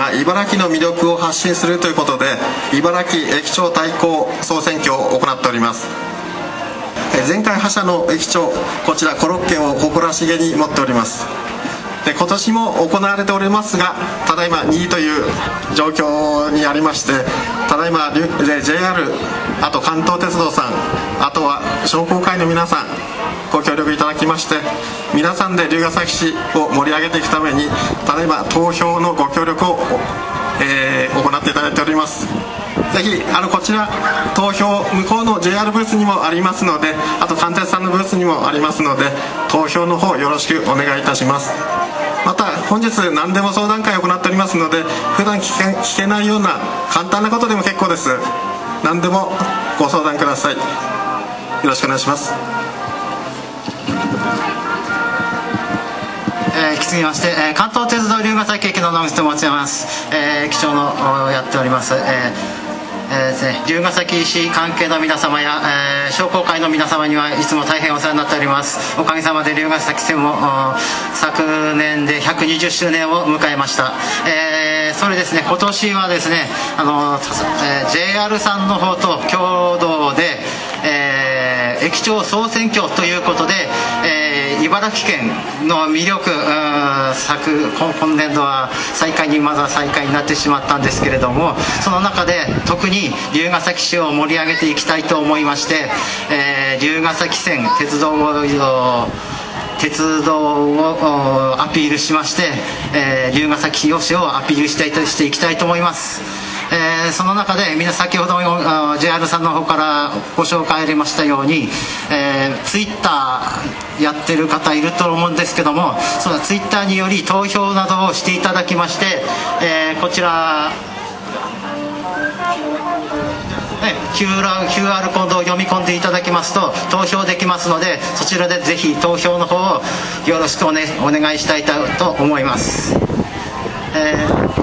茨城の魅力を発信するということで、茨城駅長対抗総選挙を行っております。前回覇者の駅長、こちらコロッケを誇らしげに持っております。で今年も行われておりますが、ただいま2位という状況にありまして、ただいま JR、 あと関東鉄道さん、あとは商工会の皆さん、ご協力いただきまして、皆さんで龍ケ崎市を盛り上げていくために、ただいま投票のご協力を、行っていただいております。ぜひこちら投票、向こうの JR ブースにもありますので、あと関鉄さんのブースにもありますので、投票の方よろしくお願いいたします。また本日何でも相談会を行っておりますので、普段聞けないような簡単なことでも結構です。何でもご相談ください。よろしくお願いします。 続きまして、関東鉄道龍ケ崎駅の野口と申します。駅長のやっております、龍ケ崎市関係の皆様や、商工会の皆様にはいつも大変お世話になっております。おかげさまで龍ケ崎線も昨年で120周年を迎えました。それですね、今年はですね、JR さんの方と共同で、駅長総選挙ということで、茨城県の魅力、今年度はまだ最下位になってしまったんですけれども、その中で特に龍ケ崎市を盛り上げていきたいと思いまして、龍ケ崎線鉄道をアピールしまして、龍ケ崎市をアピールしていきたいと思います。その中で先ほど JR さんの方からご紹介ありましたように、ツイッターやってる方いると思うんですけども、そのツイッターにより投票などをしていただきまして、こちらQR コードを読み込んでいただきますと投票できますので、そちらでぜひ投票の方をよろしくお願いしたいと思います。